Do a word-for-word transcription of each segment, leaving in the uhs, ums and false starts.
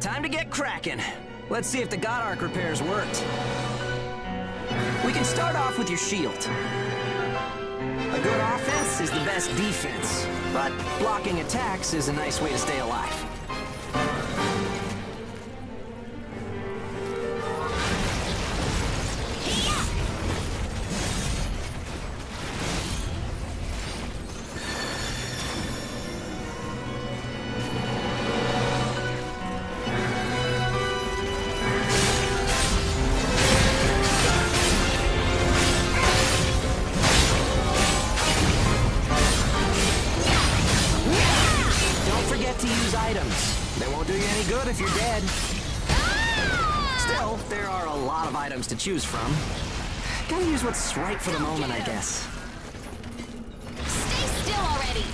time to get cracking. Let's see if the God Arc repairs worked. We can start off with your shield. A good offense is the best defense, but blocking attacks is a nice way to stay alive. If you're dead. Still, there are a lot of items to choose from. Gotta use what's right for the moment, I guess. Stay still already!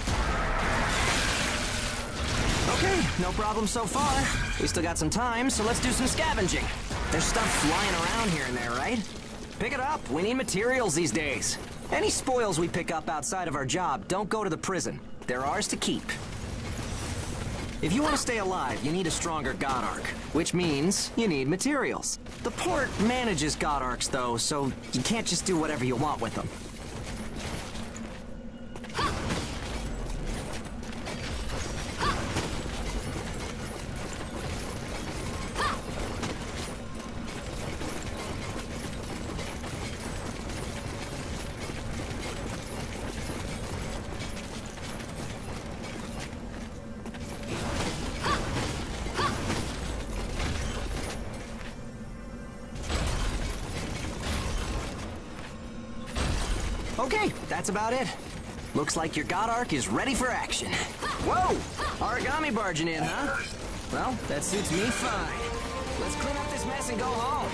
Okay, no problem so far. We still got some time, so let's do some scavenging. There's stuff flying around here and there, right? Pick it up, we need materials these days. Any spoils we pick up outside of our job don't go to the prison. They're ours to keep. If you want to stay alive, you need a stronger God Arc, which means you need materials. The port manages God Arcs, though, so you can't just do whatever you want with them. Okay, that's about it. Looks like your God Arc is ready for action. Whoa! Origami barging in, huh? Well, that suits me fine. Let's clean up this mess and go home.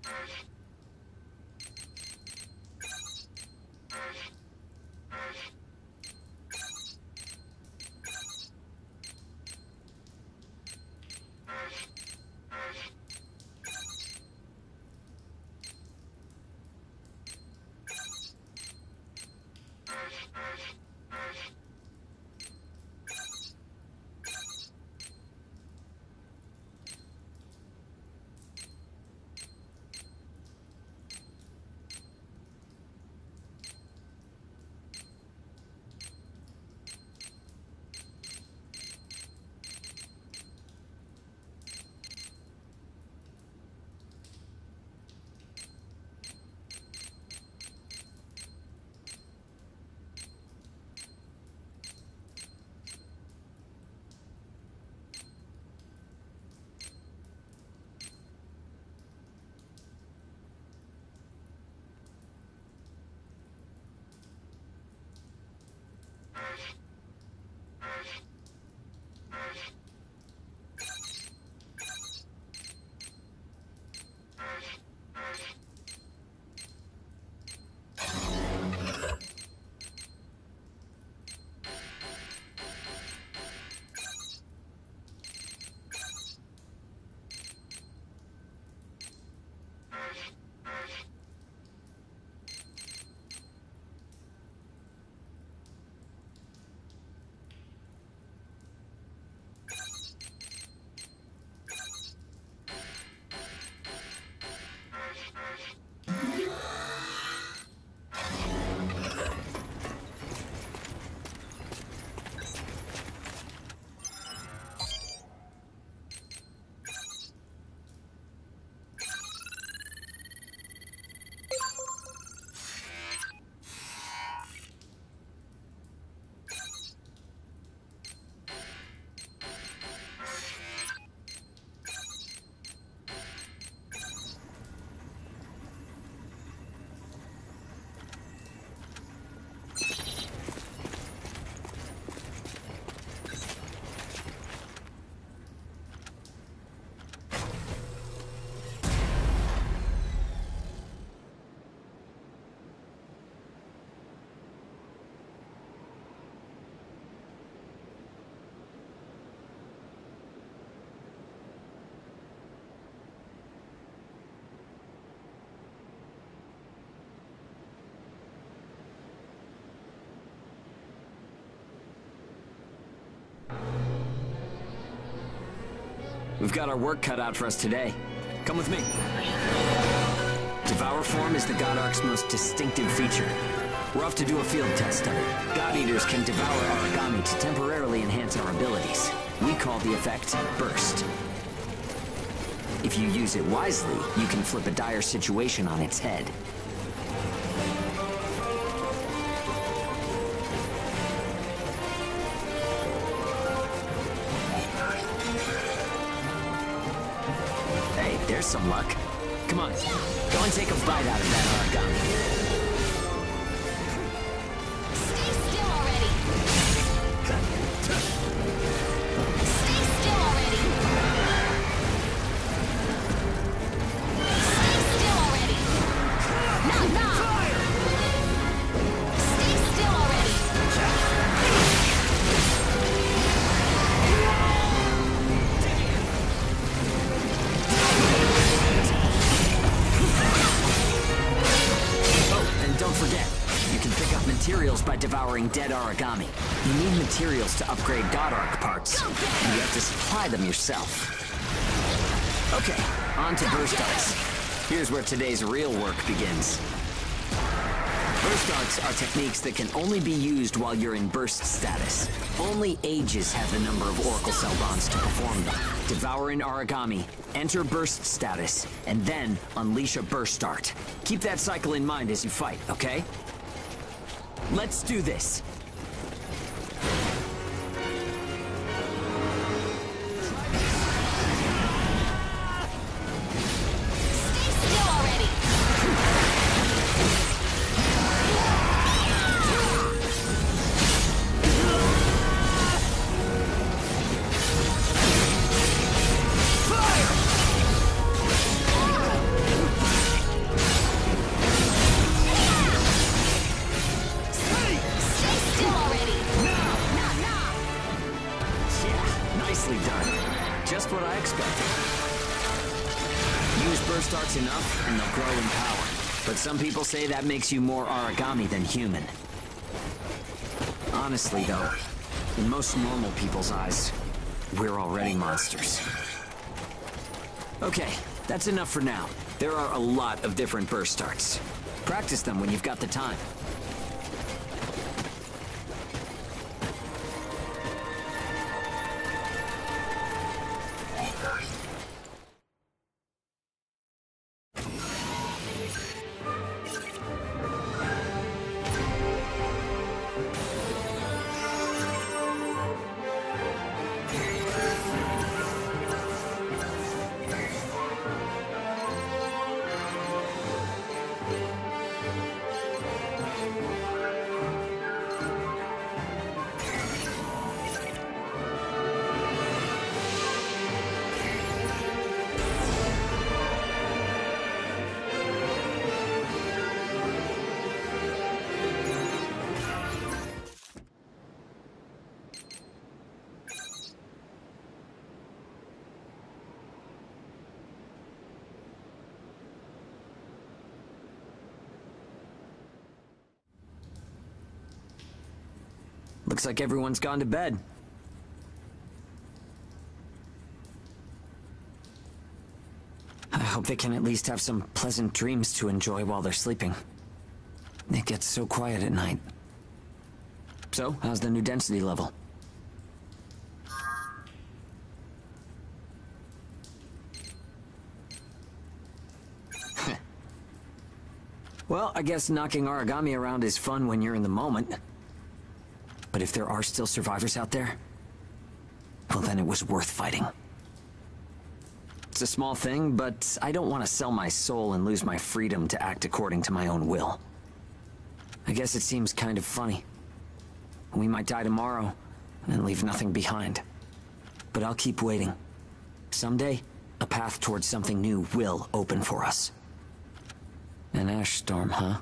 We've got our work cut out for us today. Come with me. Devour form is the God Ark's most distinctive feature. We're off to do a field test of it. God Eaters can devour origami to temporarily enhance our abilities. We call the effect Burst. If you use it wisely, you can flip a dire situation on its head. Hey, there's some luck. Come on, go and take a bite out of that origami. Stay still already! Stay still already! Stay still already! Knock, knock! Stay still already! Don't forget, you can pick up materials by devouring dead origami. You need materials to upgrade God Ark parts, and you have to supply them yourself. Okay, on to burst arts. Here's where today's real work begins. Burst arts are techniques that can only be used while you're in burst status. Only Ages have the number of Oracle Cell bonds to perform them. Devour an origami, enter burst status, and then unleash a burst art. Keep that cycle in mind as you fight, okay? Let's do this. Stay still already! burst arts enough, and they'll grow in power. But some people say that makes you more origami than human. Honestly, though, in most normal people's eyes, we're already monsters. Okay, that's enough for now. There are a lot of different burst arts. Practice them when you've got the time. Looks like everyone's gone to bed. I hope they can at least have some pleasant dreams to enjoy while they're sleeping. It gets so quiet at night. So, how's the new density level? Well, I guess knocking origami around is fun when you're in the moment. But if there are still survivors out there, well, then it was worth fighting. It's a small thing, but I don't want to sell my soul and lose my freedom to act according to my own will. I guess it seems kind of funny. We might die tomorrow and leave nothing behind. But I'll keep waiting. Someday, a path towards something new will open for us. An ash storm, huh?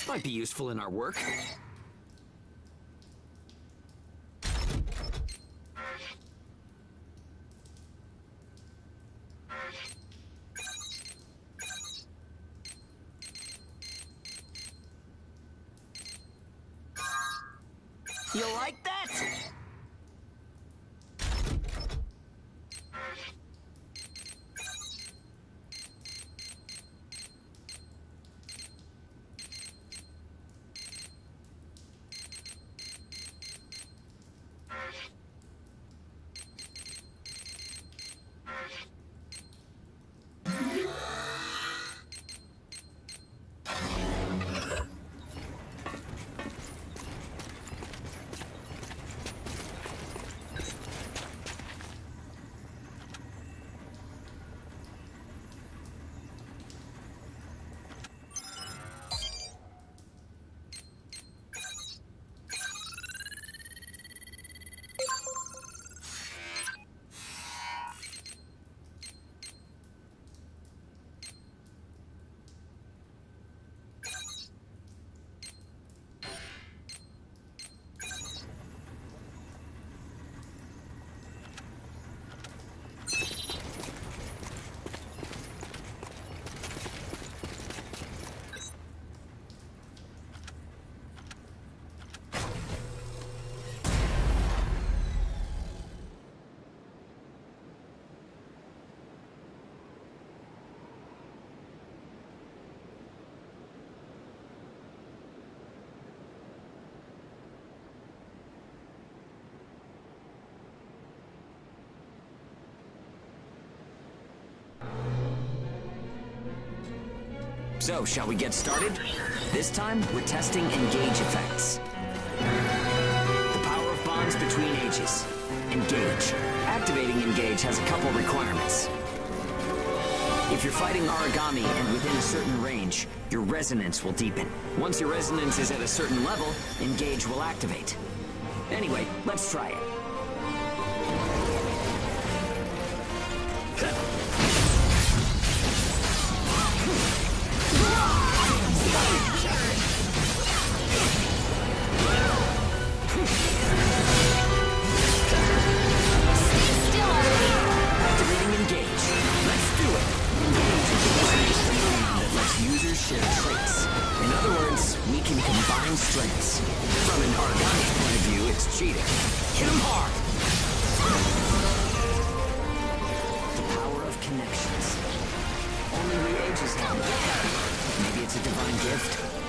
This might be useful in our work. You like that? So, shall we get started? This time, we're testing engage effects. The power of bonds between ages. Engage. Activating engage has a couple requirements. If you're fighting origami and within a certain range, your resonance will deepen. Once your resonance is at a certain level, engage will activate. Anyway, let's try it. Share traits. In other words, we can combine strengths. From an origami point of view, it's cheating. Hit 'em hard! The power of connections. Only we ages have it. Maybe it's a divine gift.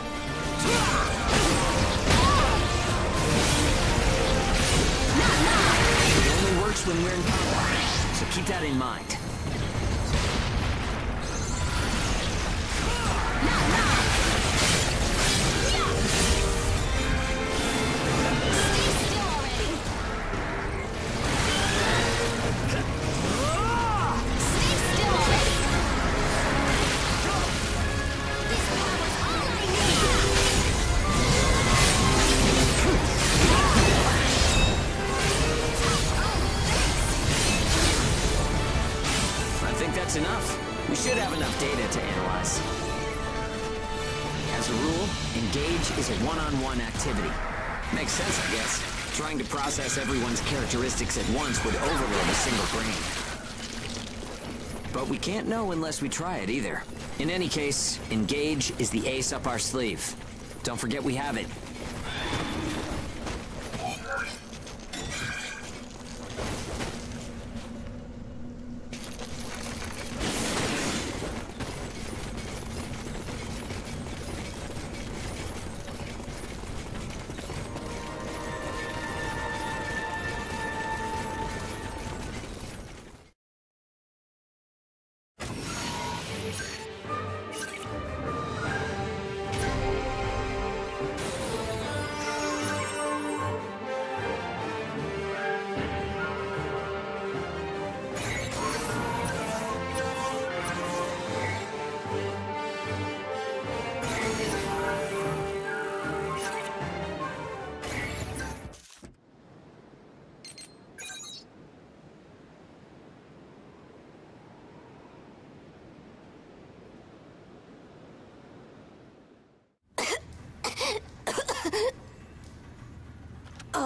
It only works when we're in combat, so keep that in mind. Enough. We should have enough data to analyze. As a rule, engage is a one-on-one activity. Makes sense, I guess. Trying to process everyone's characteristics at once would overload a single brain. But we can't know unless we try it either. In any case, engage is the ace up our sleeve. Don't forget we have it.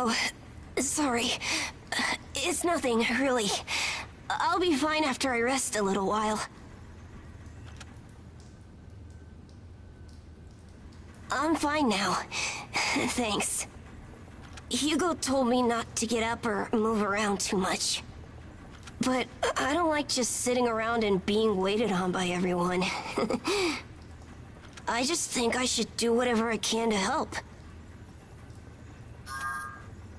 Oh, sorry. It's nothing, really. I'll be fine after I rest a little while. I'm fine now. Thanks. Hugo told me not to get up or move around too much. But I don't like just sitting around and being waited on by everyone. I just think I should do whatever I can to help.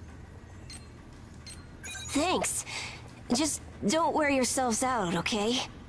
Thanks. Just don't wear yourselves out, okay?